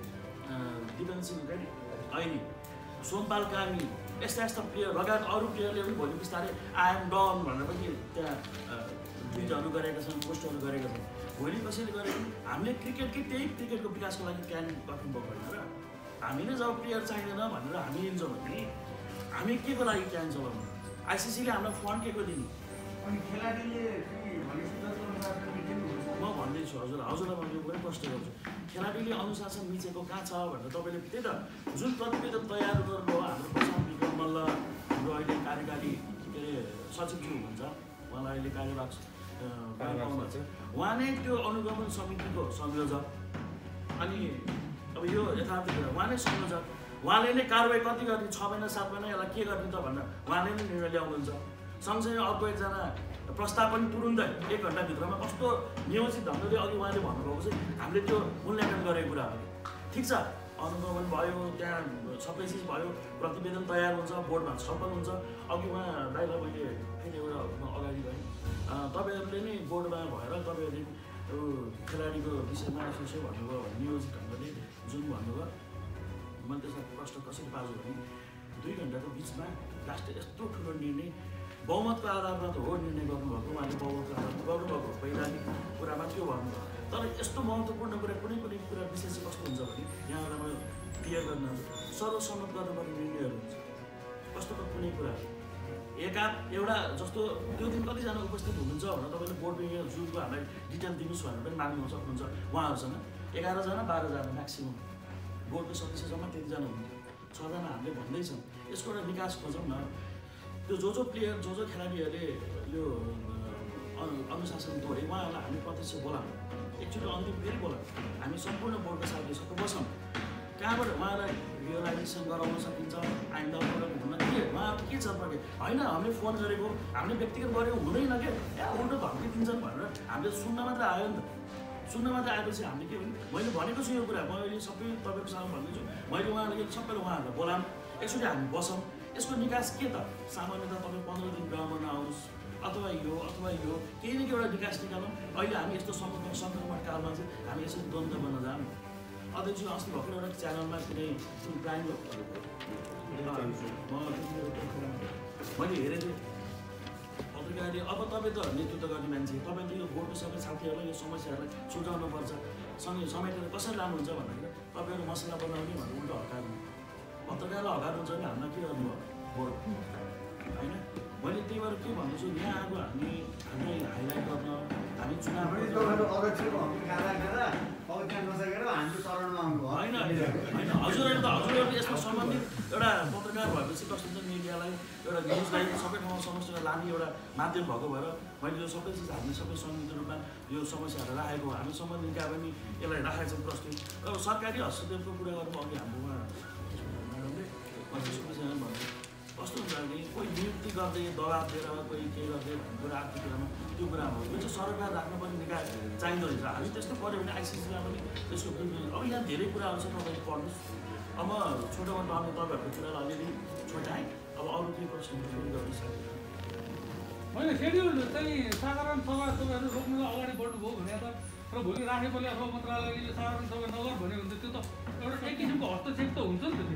दिपेन सिंह के अरे अहिले सोमपाल कामी यस्ता यस्ता प्लेयर लगायत अरू प्लेयरले पनि भोलि बिस्तारै आइएम डन भनेर पनि त्यहाँ ट्विटहरू गरेका छन्, पोस्टहरू गरेका छन्। भोलि कसैले गरे पनि हामीले क्रिकेटकै त्यही क्रिकेटको विकासको लागि क्यान गठन भयो भनेर हामीले जब प्लेयर चाहिँदैन भनेर हामी हिँड्छौँ भने हामी के को लागि क्यान चलाउनु आइसिसीले हामीलाई फन्ड के को दिने अनि खेलाडीले म भन्दैछु हजुर हजुरलाई मैले पुरै प्रश्न गर्छु खेलाडीले अनुशासन मिचेको कहाँ छ भनेर तपाईँले त्यही त जुन प्रतिवेदन तयार गर्नुभयो हाम्रो प्रशान्त विक्रम मल्ल हाम्रो अहिले कार्यकारी के अरे सचिवज्यू हुनुहुन्छ उहाँलाई अहिले कार्यवाहक पाउनुहुन्छ उहाँ नै त्यो अनुगमन समितिको संयोजक अनि अब यो यथार्थ कुरा उहाँ नै संयोजक उहाँले नै कारवाही कति गर्ने छ महिना सात महिना यसलाई के गर्ने त भनेर उहाँले नै निर्णय ल्याउनुहुन्छ सँगसँगै अर्को एकजना प्रस्ताव पनि तुरुन्तै एक घन्टाभित्रमा कस्तो नियोजित ढङ्गले अघि उहाँले भन्नुभएको चाहिँ हामीले त्यो मूल्याङ्कन गरेको कुरा हो ठिक छ अनुगमन भयो त्यहाँ सबै चिज भयो प्रतिवेदन तयार हुन्छ बोर्डमा छलफल हुन्छ अघि उहाँ दाइलाई मैले फेरि एउटा अगाडि गएँ तपाईँहरूले नै बोर्डमा भएर तपाईँहरूले खेलाडीको विषयमा यसो यसो भन्नुभयो भने नियोजित ढङ्गले जुन भन्नुभयो मैले त्यसलाई प्रश्न कसरी पार्छु भने दुई घन्टाको बिचमा लास्ट यस्तो ठुलो निर्णय बहुमतको आधारमा त हो निर्णय गर्नुभएको उहाँले बहुमतको आधारमा गर्नुभएको पहिलाको कुरामा त्यो भन्नुभयो तर यस्तो महत्त्वपूर्ण कुरा कुनै कुनै कुरा विशेष चाहिँ कस्तो हुन्छ भने यहाँबाट म क्लियर गर्न सर्वसम्मत गर्नुपर्ने निर्णयहरू हुन्छ कस्तो कुनै कुरा एका एउटा जस्तो त्यो दिन कतिजना उपस्थित हुनुहुन्छ भनेर तपाईँले बोर्ड मिटिङ जुनको हामीलाई डिटेल दिनुहोस् भनेर पनि माग्नु सक्नुहुन्छ उहाँहरूसँग एघारजना बाह्रजना म्याक्सिमम् बोर्डको सदस्य जम्मा त्यतिजना हुनुहुन्छ छजना हामीले भन्दैछौँ यसको एउटा निकास खोजौँ न त्यो जो जो प्लेयर जो जो खेलाडीहरूले यो अनुशासन तोडे उहाँहरूलाई हामी प्रत्यक्ष बोलाउँ एकचोटि अन्तिम फेरि बोलाउँ हामी सम्पूर्ण बोर्डको साथीहरू सबै बसौँ कहाँबाट उहाँलाई रियलाइजेसन गराउन सकिन्छ आइन्दा हुन के उहाँहरू के छ प्रके होइन हामीले फोन गरेको हामीले व्यक्तिगत गरेको हुँदैन के ए उल्टो धम्की दिन्छन् भनेर हामीले सुन्न मात्र आयो नि त सुन्न मात्र आएपछि हामीले के भने मैले भनेको छु यो कुरा म अहिले सबै तपाईँको सामु भन्दैछु मैले उहाँलाई सबैले उहाँहरूलाई बोलाऊँ एकचोटि हामी बसौँ यसको निकास के त सामान्यतः तपाईँ पन्ध्र दिन ग्राउन्डमा नआउनुहोस् अथवा यो अथवा यो केही न केही एउटा निकास निकालौँ अहिले हामी यस्तो सङ्कट सङ्क्रमण कालमा चाहिँ हामी यसरी द्वन्द्व बन्न जाऊँ अध्यक्ष अस्ति भर्खर एउटा च्यानलमा कुनै जुन प्राइम मैले हेरेको थिएँ पत्रकारले अब तपाईँ त नेतृत्व गर्ने मान्छे तपाईँले यो बोर्डको सबै साथीहरूलाई यो समस्याहरूलाई सुल्झाउनु पर्छ सँगै समेटेर कसरी लानुहुन्छ भन्दाखेरि तपाईँहरू मसला बनाउने भनेर उल्टो हकार्नु पत्रकारलाई हकार्नुहुन्छ भने हामीलाई के गर्नु हो बोर्ड होइन मैले त्यही भएर के भन्दैछु यहाँ अब हामी हामीलाई हाइलाइट गर्न हामी चुनाव होइन होइन हजुरहरू त हजुरहरूले यसमा सम्बन्धित एउटा पत्रकार भएपछि कस्तो हुन्छ मिडियालाई एउटा न्युजलाई सबै ठाउँमा समस्या लाने एउटा माध्यम भएको भएर मैले यो सबै चिज हामीले सबै संयुक्त रूपमा यो समस्याहरू राखेको हामी सम्बन्धित निकाय पनि यसलाई राखेको छौँ प्रस्तुत अब सरकारी हस्तक्षेपको कुरा गर्नु अघि हाम्रो म्याडमले समस्या भन्नु कस्तो हुन्छ भने कोही नियुक्ति गर्दै दबाब दिएर कोही के गर्दै भन्ने कुरा आफ्नो कुरामा त्यो कुरा हो यो चाहिँ सरकार राख्नुपर्ने निकाय चाहिँदो रहेछ हामी त्यस्तो पऱ्यो भने आइसिसीमा पनि त्यसको अब यहाँ धेरै कुराहरू छ तपाईँले पढ्नुहोस् अब म छोटोमा टर्ने तपाईँहरूको कुरालाई अलिअलि छोटाएँ अब अरू केही प्रश्नहरू गर्नु सक्छ होइन सेड्युल चाहिँ साधारण सभा तपाईँहरू रोक्नुलाई अगाडि बढ्नुभयो भने त र भोलि राखेकोले अथवा मन्त्रालयले साधारण सभा नगर भन्यो भने त्यो त एउटा एक किसिमको हस्तक्षेप त हुन्छ नि त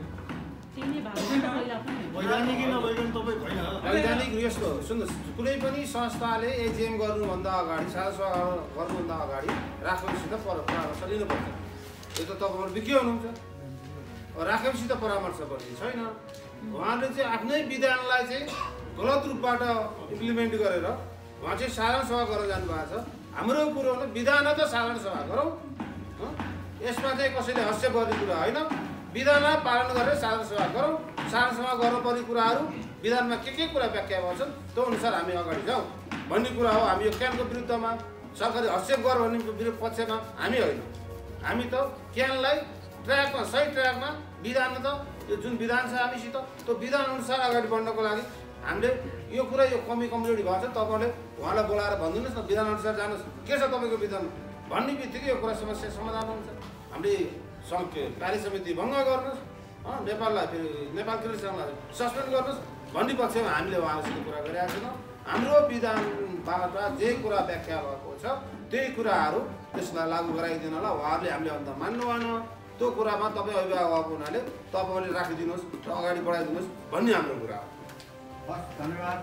त्यो वैधानिक यस्तो सुन्नुहोस् कुनै पनि संस्थाले एजिएम गर्नुभन्दा अगाडि साझा सभा गर्नुभन्दा अगाडि राखेपसित परामर्श लिनुपर्छ यो त तपाईँहरू विज्ञ हुनुहुन्छ राखेपछि त परामर्श गर्ने छैन उहाँले चाहिँ आफ्नै विधानलाई चाहिँ गलत रूपबाट इम्प्लिमेन्ट गरेर उहाँ चाहिँ साधारण सभा गर्न जानुभएको छ हाम्रो कुरो विधान त साधारण सभा गरौँ यसमा चाहिँ कसैले हस्तक्षेप गर्ने कुरा होइन विधानलाई पालन गरेर साधारण सभा गरौँ साधारण सभा गर्नुपर्ने कुराहरू विधानमा के के कुरा व्याख्या गर्छन् त्यो अनुसार हामी अगाडि जाउँ भन्ने कुरा हो हामी यो क्यानको विरुद्धमा सरकारले हस्तक्षेप गर भन्ने विरुद्ध पक्षमा हामी होइन हामी त क्यानलाई ट्र्याकमा सही ट्र्याकमा विधान त यो जुन विधान छ हामीसित त्यो विधान अनुसार अगाडि बढ्नको लागि हामीले यो कुरा यो कमी कमजोरी भएको छ तपाईँले उहाँलाई बोलाएर भनिदिनुहोस् न विधान अनुसार जानुहोस् के छ तपाईँको विधान भन्ने बित्तिकै यो कुरा समस्या समाधान हुन्छ हामीले कार्य समिति भङ्ग गर्नुहोस् नेपाललाई फेरि नेपाल क्रिकेट सङ्घलाई सस्पेन्ड गर्नुहोस् भन्ने पक्षमा हामीले उहाँहरूसित कुरा गरिरहेको छैनौँ हाम्रो विधानबाट जे कुरा व्याख्या भएको छ त्यही कुराहरू त्यसलाई लागू गराइदिनलाई उहाँहरूले हामीले अन्त मान्नु भएन त्यो कुरामा तपाईँ अभिभावक हुनाले तपाईँले राखिदिनुहोस् र अगाडि बढाइदिनुहोस् भन्ने हाम्रो कुरा हो हस् धन्यवाद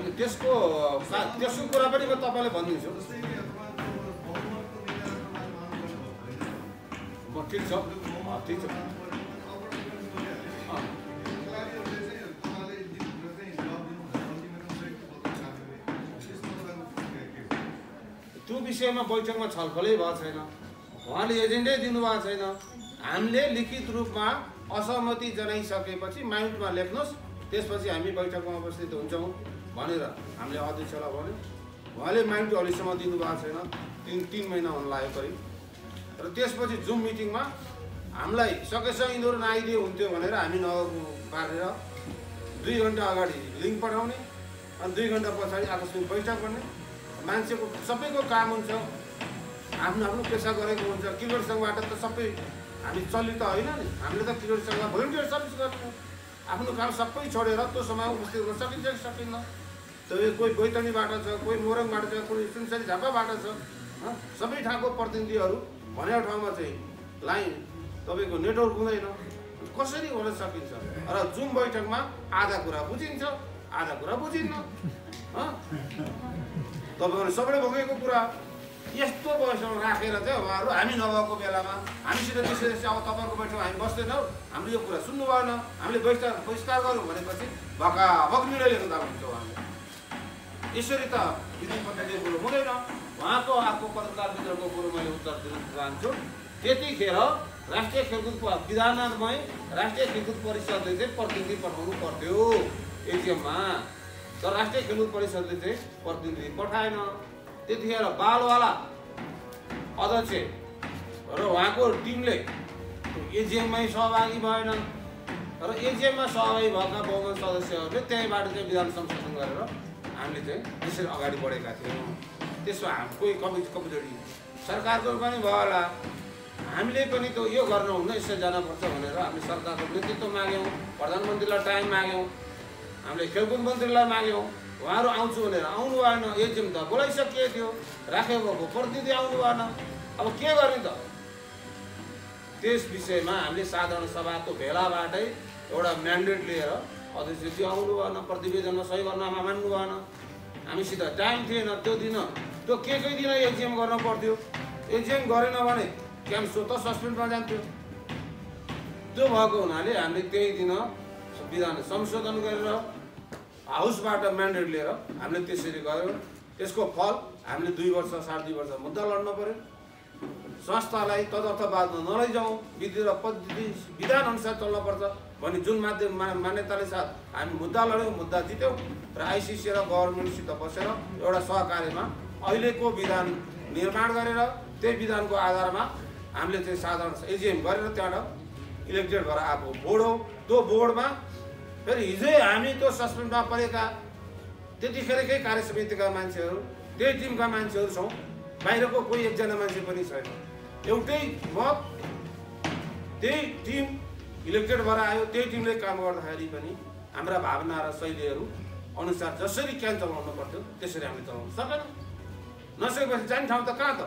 अनि त्यसको त्यसको कुरा पनि म तपाईँलाई भनिदिन्छु। म ठिक छ ठिक छ त्यो विषयमा बैठकमा छलफलै भएको छैन। उहाँले एजेन्डै दिनुभएको छैन। हामीले लिखित रूपमा असहमति जनाइसकेपछि माइन्डमा लेख्नुहोस्, त्यसपछि हामी बैठकमा उपस्थित हुन्छौँ भनेर हामीले अध्यक्षलाई भन्यो। उहाँले माइन्ड अहिलेसम्म दिनुभएको छैन, तिन तिन महिना हुन लाग्यो करिब। र त्यसपछि जुम मिटिङमा हामीलाई सकेसम्म यिनीहरू नआइदिए हुन्थ्यो भनेर हामी न पारेर दुई घन्टा अगाडि लिङ्क पठाउने अनि दुई घन्टा पछाडि आकस्मिक बैठक गर्ने। मान्छेको सबैको काम हुन्छ, आफ्नो आफ्नो पेसा गरेको हुन्छ। क्रिकेट सङ्घबाट त सबै हामी चल्ने त होइन नि, हामीले त क्रिकेट सङ्घमा भोलिन्टियर सर्भिस गर्ने आफ्नो काम सबै छोडेर त्यो समय उपस्थित गर्न सकिन्छ कि सकिन्न। त्यो कोही बैतडीबाट छ, कोही मोरङबाट छ, कोही सुनसरी झापाबाट छ, सबै ठाउँको प्रतिनिधिहरू भनेको ठाउँमा चाहिँ लाइन तपाईँको नेटवर्क हुँदैन, कसरी हुन सकिन्छ। र जुम बैठकमा आधा कुरा बुझिन्छ, आधा कुरा बुझिन्न। तपाईँहरूले सबैले भोगेको कुरा यस्तो बैठकमा राखेर चाहिँ उहाँहरू हामी नभएको बेलामा हामीसित विशेष अब तपाईँको बैठकमा हामी बस्दैनौँ, हाम्रो यो कुरा सुन्नु भएन, हामीले बहिष्कार बहिष्कार गरौँ भनेपछि भकाभक निर्णय लिनु हुन्छ। उहाँले यसरी त विधि पद्धतिको कुरो हुँदैन। उहाँको आफू पत्रकार मित्रको कुरो मैले उत्तर दिन चाहन्छु। त्यतिखेर राष्ट्रिय खेलकुद विधानमै राष्ट्रिय खेलकुद परिषदले चाहिँ प्रतिनिधि पठाउनु पर्थ्यो एजिएममा, तर राष्ट्रिय खेलकुद परिषदले चाहिँ प्रतिनिधि पठाएन। त्यतिखेर बालवाला अध्यक्ष र उहाँको टिमले एजिएममै सहभागी भएन र एजिएममा सहभागी भएका बहुमत सदस्यहरूले त्यहीँबाट चाहिँ विधान संशोधन गरेर हामीले चाहिँ त्यसरी अगाडि बढेका थियौँ। त्यसमा हामी कोही कमि कमजोरी सरकारको पनि भयो होला। हामीले पनि त यो गर्न हुन्न, यसो जानुपर्छ भनेर हामीले सरकारको नेतृत्व माग्यौँ, प्रधानमन्त्रीलाई टाइम माग्यौँ, हामीले खेलकुद मन्त्रीलाई माग्यौँ। उहाँहरू आउँछु भनेर आउनु भएन। एजिएम त बोलाइसकिएको थियो, राखेको भएको प्रतिनिधि आउनु भएन। अब के गर्ने त? त्यस विषयमा हामीले साधारण सभाको भेलाबाटै एउटा म्यान्डेट लिएर अध्यक्षजी आउनु भएन, प्रतिवेदनमा सही गर्न मान्नु भएन। हामीसित टाइम थिएन त्यो दिन, त्यो के कै दिन एजिएम गर्न पर्थ्यो। एजिएम गरेन भने क्याम्प स्वत सस्पेन्डमा जान्थ्यो। त्यो भएको हुनाले हामीले त्यही दिन विधान संशोधन गरेर हाउसबाट म्यान्डेट लिएर हामीले त्यसरी गऱ्यौँ। त्यसको फल हामीले दुई वर्ष साढे दुई वर्ष मुद्दा लड्न पऱ्यो। संस्थालाई तदर्थवादमा नलैजाउँ, विधि र पद्धति विधान अनुसार चल्नुपर्छ भन्ने जुन माध्यम मान्यताले साथ हामी मुद्दा लड्यौँ, मुद्दा जित्यौँ र आइसिसी र गभर्मेन्टसित बसेर एउटा सहकार्यमा अहिलेको विधान निर्माण गरेर त्यही विधानको आधारमा हामीले चाहिँ साधारण एजिएम गरेर त्यहाँबाट इलेक्टेड भएर आएको बोर्ड हो। त्यो बोर्डमा फेरि हिजै हामी त्यो सस्पेन्डमा परेका त्यतिखेरकै कार्य समितिका मान्छेहरू, त्यही टिमका मान्छेहरू छौँ, बाहिरको कोही एकजना मान्छे पनि छैन। एउटै मत, त्यही टिम इलेक्टेड भएर आयो। त्यही टिमले काम गर्दाखेरि पनि हाम्रा भावना र शैलीहरू अनुसार जसरी क्यान चलाउनु पर्थ्यो त्यसरी हामीले चलाउनु सकेन। नसकेपछि जाने ठाउँ त कहाँ त?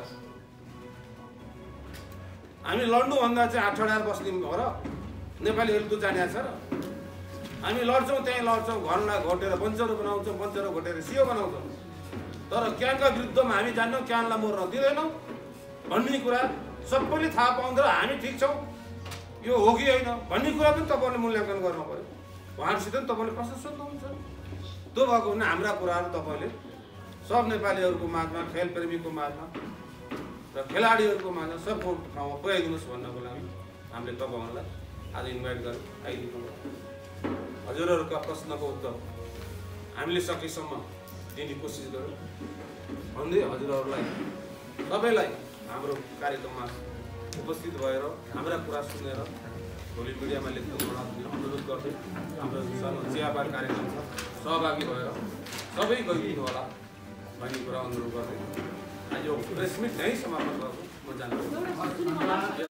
हामी लड्नुभन्दा चाहिँ हात ठडाएर बस्ने हो र नेपालीहरू त जाने छ र? हामी लड्छौँ, त्यहीँ लड्छौँ, घरलाई घोटेर बन्चरो बनाउँछौँ, बन्चरो घोटेर सियो बनाउँछौँ। तर क्यानका विरुद्धमा हामी जान्दैनौँ, क्यानलाई मर्न दिँदैनौँ भन्ने कुरा सबैले थाहा पाउँदा हामी ठिक छौँ, यो हो कि होइन भन्ने कुरा पनि तपाईँले मूल्याङ्कन गर्नु पऱ्यो। उहाँहरूसित पनि तपाईँले प्रश्न सोध्नुहुन्छ। त्यो भएको हुनाले हाम्रा कुराहरू तपाईँले सब नेपालीहरूको माझमा, खेलप्रेमीको माझमा र खेलाडीहरूको माझमा सबको ठाउँमा पुर्याइदिनुहोस् भन्नको लागि हामीले तपाईँहरूलाई आज इन्भाइट गरेर आइदिनु। हजुरहरूका प्रश्नको उत्तर हामीले सकेसम्म दिने कोसिस गरौँ भन्दै हजुरहरूलाई सबैलाई हाम्रो कार्यक्रममा उपस्थित भएर हाम्रा कुरा सुनेर भोलि मिडियामा लेख्नु अनुरोध गर्दै हाम्रो चियाबार कार्यक्रम छ, सहभागी भएर सबै गइदिनु होला भन्ने कुरा अनुरोध गर्दै आज यो प्रेस मिट यहीँ समापन गर्छु। म जान्छु।